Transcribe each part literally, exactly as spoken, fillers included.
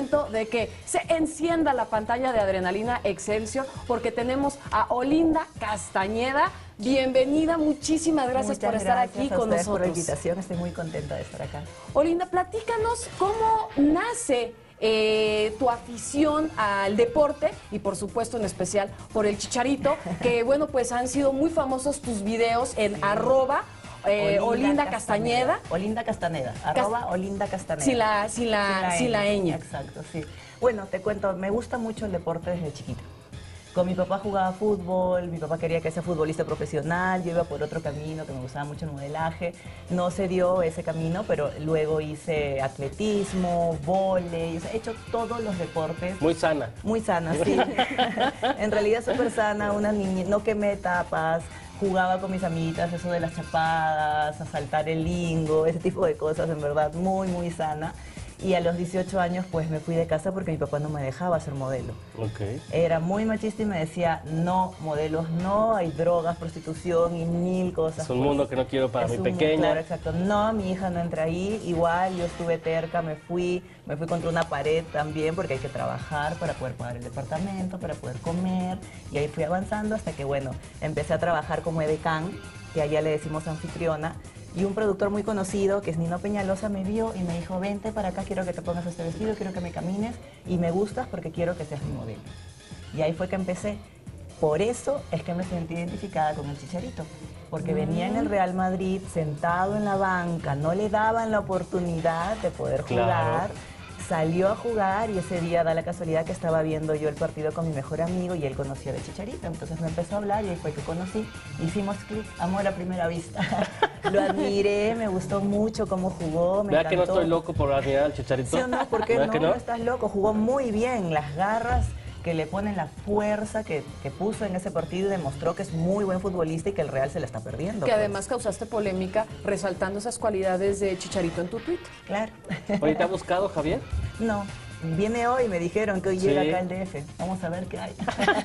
momento de que se encienda la pantalla de Adrenalina Excelsior porque tenemos a Olinda Castañeda. Bienvenida, muchísimas gracias Muchas por estar gracias aquí a con nosotros. Por la invitación, estoy muy contenta de estar acá. Olinda, platícanos cómo nace eh, tu afición al deporte y por supuesto en especial por el Chicharito, que bueno, pues han sido muy famosos tus videos en sí. arroba eh, Olinda, Olinda Castañeda. Castañeda. Olinda Castañeda, arroba Cast Olinda Castañeda. Sin la, sin la, sin la ñ. Exacto, sí. Bueno, te cuento, me gusta mucho el deporte desde chiquita. Con mi papá jugaba fútbol, mi papá quería que sea futbolista profesional, yo iba por otro camino, que me gustaba mucho el modelaje. No se dio ese camino, pero luego hice atletismo, vóley, o sea, he hecho todos los deportes. Muy sana. Muy sana, sí. En realidad súper sana, una niña, no quemé etapas, jugaba con mis amiguitas, eso de las chapadas, a saltar el lingo, ese tipo de cosas, en verdad, muy, muy sana. Y a los dieciocho años pues me fui de casa porque mi papá no me dejaba ser modelo. Okay. Era muy machista y me decía, no, modelos no, hay drogas, prostitución y mil cosas. Es un pues. mundo que no quiero para es mi pequeña. Claro, exacto. No, mi hija no entra ahí. Igual yo estuve terca, me fui, me fui contra una pared también porque hay que trabajar para poder pagar el departamento, para poder comer. Y ahí fui avanzando hasta que, bueno, empecé a trabajar como edecán, que allá le decimos anfitriona. Y un productor muy conocido, que es Nino Peñalosa, me vio y me dijo, vente para acá, quiero que te pongas este vestido, quiero que me camines y me gustas porque quiero que seas mi modelo. Y ahí fue que empecé. Por eso es que me sentí identificada con el Chicharito, porque mm. venía en el Real Madrid, sentado en la banca, no le daban la oportunidad de poder jugar. Claro. Salió a jugar y ese día da la casualidad que estaba viendo yo el partido con mi mejor amigo y él conoció de Chicharito. Entonces me empezó a hablar y ahí fue que conocí. Hicimos clic, amor a primera vista. Lo admiré, me gustó mucho cómo jugó, me Vea encantó. Que no estoy loco por admirar al Chicharito. ¿Sí o no? ¿Por qué no? Que no? No estás loco, jugó muy bien, las garras que le ponen, la fuerza que, que puso en ese partido y demostró que es muy buen futbolista y que el Real se la está perdiendo. Que pues. además causaste polémica resaltando esas cualidades de Chicharito en tu Twitter. Claro. ¿Oye, te ha buscado, Javier? No. Viene hoy, me dijeron que hoy sí. llega acá al D F. Vamos a ver qué hay.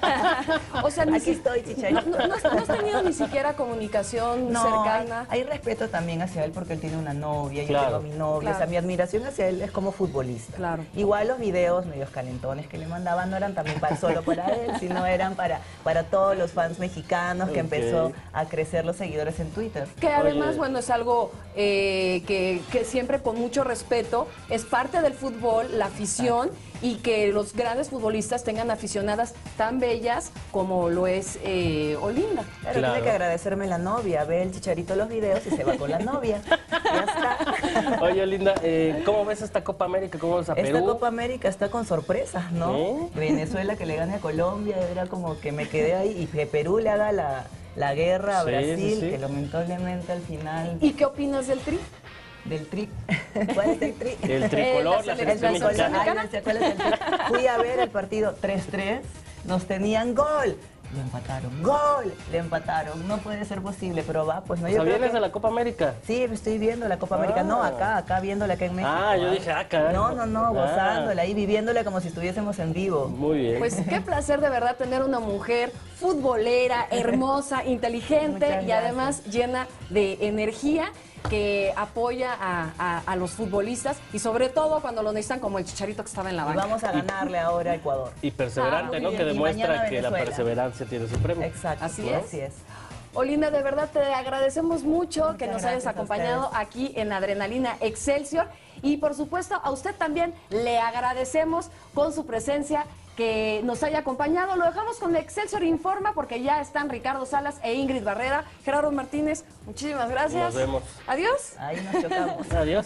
O sea, ni aquí si... estoy, Chicharito. No, no, no, no has tenido ni siquiera comunicación no, cercana. Hay, hay respeto también hacia él porque él tiene una novia, claro. yo tengo a mi novia. Claro. O sea, mi admiración hacia él es como futbolista. Claro. Igual los videos medios calentones que le mandaban no eran también para, solo para él, sino eran para, para todos los fans mexicanos que okay. empezó a crecer los seguidores en Twitter. Que además, Oye. bueno, es algo eh, que, que siempre con mucho respeto es parte del fútbol, la afición. Exacto. Y que los grandes futbolistas tengan aficionadas tan bellas como lo es eh, Olinda. Claro, claro, tiene que agradecerme la novia, ve el Chicharito los videos y se va con la novia. Ya está. Oye, Olinda, eh, ¿cómo ves esta Copa América? ¿Cómo ves a Perú? Esta Copa América está con sorpresas, ¿no? ¿Eh? Venezuela que le gane a Colombia, era como que me quedé ahí, y que Perú le haga la, la guerra a sí, Brasil, sí, sí. que lamentablemente al final... ¿Y qué opinas del Tri? Del tri. ¿Cuál es el tri? El tricolor, eh, la selección mexicana. Fui a ver el partido tres tres, nos tenían gol. Le empataron, gol, le empataron, no puede ser posible, pero va, pues no. O sea, ¿vienes que... de la Copa América? Sí, estoy viendo la Copa ah. América, no, acá, acá viéndola acá en México. Ah, yo dije acá. No, no, no, gozándola, ahí viviéndola como si estuviésemos en vivo. Muy bien. Pues qué placer de verdad tener una mujer futbolera, hermosa, inteligente y además llena de energía, que apoya a, a, a los futbolistas y sobre todo cuando lo necesitan, como el Chicharito que estaba en la banca. Y vamos a ganarle y, ahora a Ecuador. Y perseverante, ah, ¿no? Que demuestra que la perseverancia tiene su premio. Exacto. Así ¿no? es. Así es. Olinda, de verdad te agradecemos mucho Muchas que nos hayas acompañado aquí en Adrenalina Excelsior y por supuesto a usted también le agradecemos con su presencia que nos haya acompañado. Lo dejamos con Excelsior Informa porque ya están Ricardo Salas e Ingrid Barrera. Gerardo Martínez, muchísimas gracias. Nos vemos. Adiós. Ahí nos chocamos. Adiós.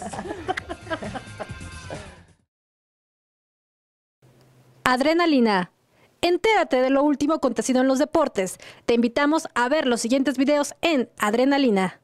Adrenalina. Entérate de lo último acontecido en los deportes. Te invitamos a ver los siguientes videos en Adrenalina.